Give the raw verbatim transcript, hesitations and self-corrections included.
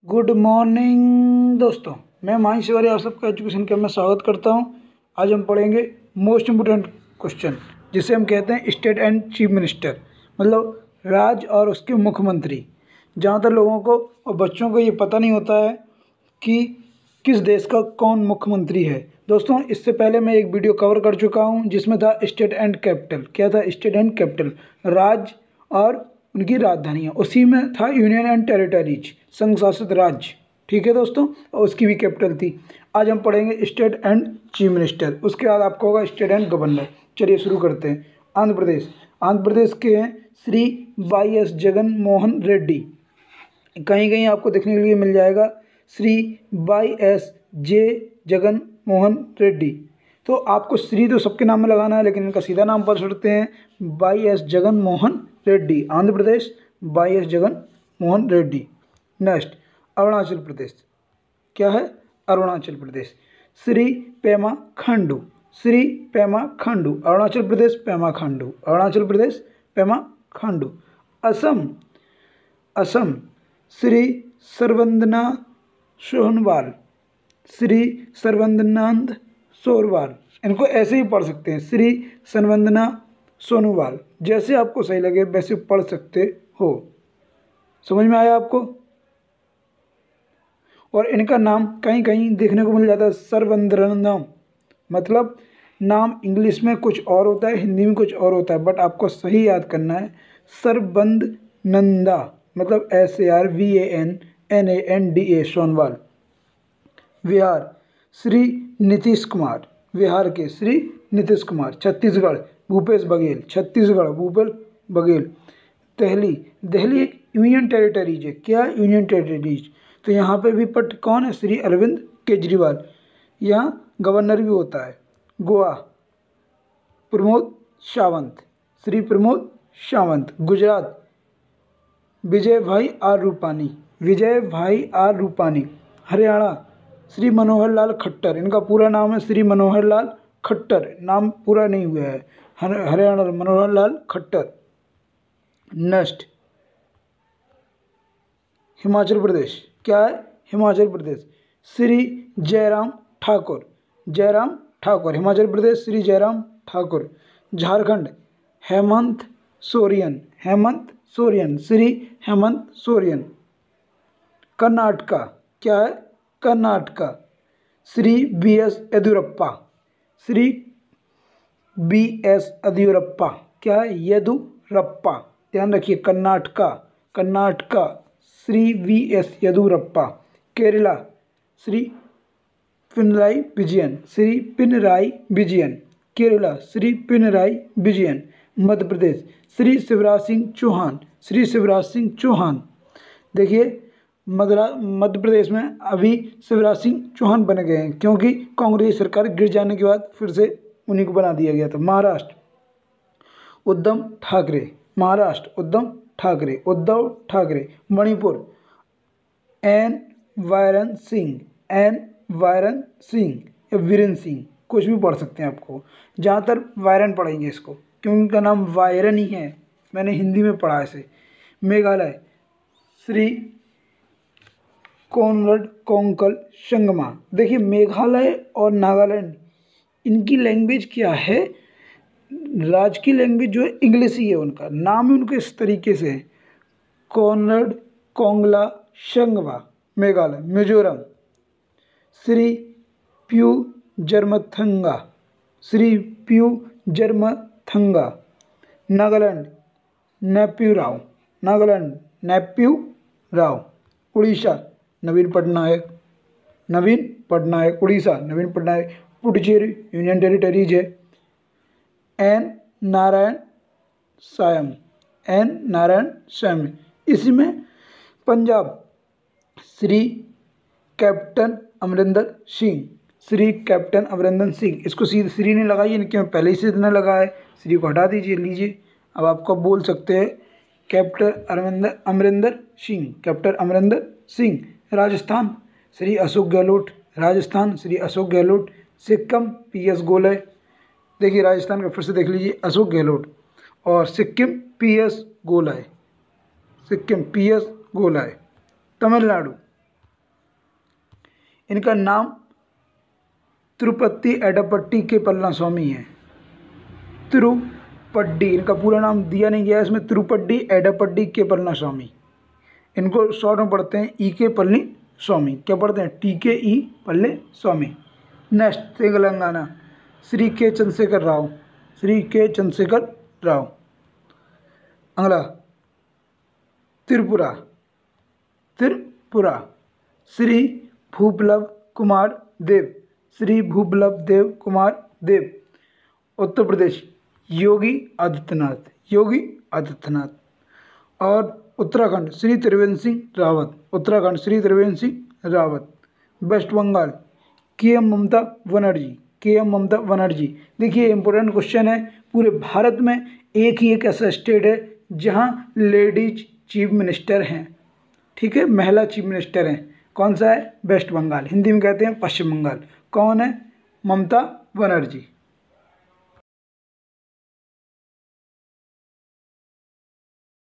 Good morning दोस्तों, मैं माही शिवारी आप सबका एजुकेशन कैम्प में स्वागत करता हूं। आज हम पढ़ेंगे मोस्ट इम्पोर्टेंट क्वेश्चन, जिसे हम कहते हैं स्टेट एंड चीफ मिनिस्टर, मतलब राज्य और उसके मुख्यमंत्री। जहाँ तक लोगों को और बच्चों को ये पता नहीं होता है कि किस देश का कौन मुख्यमंत्री है। दोस्तों, इससे पहले मैं एक वीडियो कवर कर चुका हूँ जिसमें था स्टेट एंड कैपिटल। क्या था? स्टेट एंड कैपिटल, राज्य और उनकी राजधानियाँ। उसी में था यूनियन एंड टेरिटरीज, संघ शासित राज्य। ठीक है दोस्तों, और उसकी भी कैपिटल थी। आज हम पढ़ेंगे स्टेट एंड चीफ मिनिस्टर, उसके बाद आपको होगा स्टेट एंड गवर्नर। चलिए शुरू करते हैं। आंध्र प्रदेश। आंध्र प्रदेश के हैं श्री वाई एस जगन मोहन रेड्डी। कहीं कहीं आपको देखने के लिए मिल जाएगा Shri Y S J Jagan Mohan Reddy. तो आपको श्री तो सबके नाम में लगाना है, लेकिन इनका सीधा नाम पढ़ सकते हैं Y S Jagan Mohan Reddy. Andhra Pradesh, Y S Jagan Mohan Reddy. Next, Arunachal Pradesh. क्या है? अरुणाचल प्रदेश, श्री पेमा खांडू। श्री पेमा खांडू, अरुणाचल प्रदेश पेमा खांडू, अरुणाचल प्रदेश पेमा खांडू। असम। असम, श्री सर्वंदना सोनवाल। श्री सर्वंदनाथ सोरवाल। इनको ऐसे ही पढ़ सकते हैं, श्री सर्वंदना सोनोवाल। जैसे आपको सही लगे वैसे पढ़ सकते हो। समझ में आया आपको? और इनका नाम कहीं कहीं देखने को मिल जाता है सर्वंद्रनाम, मतलब नाम इंग्लिश में कुछ और होता है, हिंदी में कुछ और होता है, बट आपको सही याद करना है सरबंद नंदा, मतलब S A R V A N N A N D A, Sonowal. Bihar, Shri Nitish Kumar. Bihar के श्री नीतीश कुमार। छत्तीसगढ़, भूपेश बघेल। छत्तीसगढ़, भूपेश बघेल। दिल्ली। दिल्ली एक यूनियन टेरिटरीज है। क्या? Union territories. तो यहाँ पे भी पट कौन है? श्री अरविंद केजरीवाल। यहाँ गवर्नर भी होता है। गोवा, प्रमोद सावंत। श्री प्रमोद सावंत। गुजरात, विजय भाई आर रूपानी। विजय भाई आर रूपानी। हरियाणा, श्री मनोहर लाल खट्टर। इनका पूरा नाम है श्री मनोहर लाल खट्टर, नाम पूरा नहीं हुआ है। हरियाणा, मनोहर लाल खट्टर। नेक्स्ट, हिमाचल प्रदेश। क्या है? हिमाचल प्रदेश, श्री जयराम ठाकुर। जयराम ठाकुर, हिमाचल प्रदेश श्री जयराम ठाकुर। झारखंड, हेमंत सोरेन। हेमंत सोरेन, श्री हेमंत सोरेन। कर्नाटका। क्या है? Karnataka, Shri B S Yediyurappa. Shri B S Yediyurappa. क्या है? येदुरप्पा। ध्यान रखिए, कर्नाटका। Karnataka, Shri V S Yediyurappa. केरला, श्री पिनराई विजयन। श्री पिनराई विजयन। केरला, श्री पिनराई विजयन। मध्य प्रदेश, श्री शिवराज सिंह चौहान। श्री शिवराज सिंह चौहान। देखिए, मद्रा मध्य प्रदेश में अभी शिवराज सिंह चौहान बन गए हैं, क्योंकि कांग्रेस सरकार गिर जाने के बाद फिर से उन्हीं को बना दिया गया था। महाराष्ट्र, उद्धव ठाकरे। महाराष्ट्र, उद्धव ठाकरे। उद्धव ठाकरे। मणिपुर, एन वायरन सिंह। एन वायरन सिंह या वीरेन सिंह, कुछ भी पढ़ सकते हैं। आपको ज़्यादातर वायरन पढ़ेंगे इसको, क्योंकि उनका नाम वायरन ही है। मैंने हिंदी में पढ़ा इसे। मेघालय, श्री कोनरड कोंकल संगमा। देखिए, मेघालय और नागालैंड, इनकी लैंग्वेज क्या है? राज्य की लैंग्वेज जो है इंग्लिश ही है। उनका नाम ही उनके इस तरीके से है, कोनरड कोंगला संगमा। मेघालय। मिजोरम, श्री प्यू जरमथंगा। श्री प्यू जरमथंगा। नागालैंड, नेप्यू राव। नागालैंड, नेप्यू राव। उड़ीसा, नवीन पटनायक। नवीन पटनायक। उड़ीसा, नवीन पटनायक। पुडुचेरी, यूनियन टेरिटरीज है, N Narayanasamy. N Narayanasamy. इसी में पंजाब, श्री कैप्टन अमरिंदर सिंह। श्री कैप्टन अमरिंदर सिंह। इसको सीधे श्री नहीं लगाइए, इनके में पहले ही से इतना लगा है, श्री को हटा दीजिए। लीजिए, अब आपको बोल सकते हैं captain Amarinder Amarinder Singh. Captain Amarinder Singh. Rajasthan, Shri Ashok Gehlot. Rajasthan, Shri Ashok Gehlot. Sikkim, P S Golay. देखिए, राजस्थान का फिर से देख लीजिए, अशोक गहलोत। और Sikkim, P S Golay. Sikkim, P S Golay. Tamil Nadu, इनका नाम तिरुपति एडापट्टी के पलनास्वामी है। तिरुपड्डी, इनका पूरा नाम दिया नहीं गया है इसमें, तिरुपड्डी एडापट्टी के पलनास्वामी। इनको शॉर्ट में पढ़ते हैं ई के पल्ली स्वामी। क्या पढ़ते हैं? T K E Palaniswami. Next Telangana, Shri K Chandrashekar Rao, Shri K Chandrashekar Rao. अगला त्रिपुरा, त्रिपुरा, श्री भूपल्लव कुमार देव, श्री भूपल्लव देव कुमार देव। उत्तर प्रदेश, योगी आदित्यनाथ, योगी आदित्यनाथ। और उत्तराखंड, श्री त्रिवेंद्र सिंह रावत, उत्तराखंड श्री त्रिवेंद्र सिंह रावत। वेस्ट बंगाल, के एम ममता बनर्जी, के एम ममता बनर्जी। देखिए इंपॉर्टेंट क्वेश्चन है, पूरे भारत में एक ही एक ऐसा स्टेट है जहां लेडीज चीफ मिनिस्टर हैं, ठीक है, महिला चीफ मिनिस्टर हैं। कौन सा है? वेस्ट बंगाल, हिंदी में कहते हैं पश्चिम बंगाल। कौन है? ममता बनर्जी।